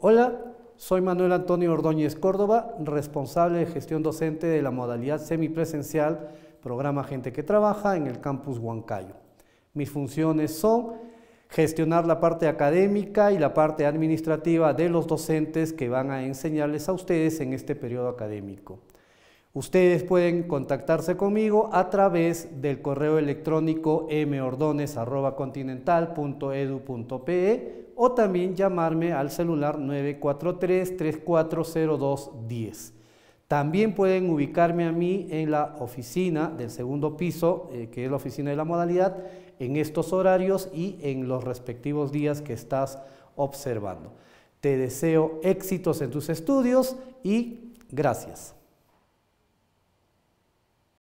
Hola, soy Manuel Antonio Ordóñez Córdoba, responsable de gestión docente de la modalidad semipresencial Programa Gente que Trabaja en el campus Huancayo. Mis funciones son gestionar la parte académica y la parte administrativa de los docentes que van a enseñarles a ustedes en este periodo académico. Ustedes pueden contactarse conmigo a través del correo electrónico mordonez@continental.edu.pe o también llamarme al celular 943-340210. También pueden ubicarme a mí en la oficina del segundo piso, que es la oficina de la modalidad, en estos horarios y en los respectivos días que estás observando. Te deseo éxitos en tus estudios y gracias.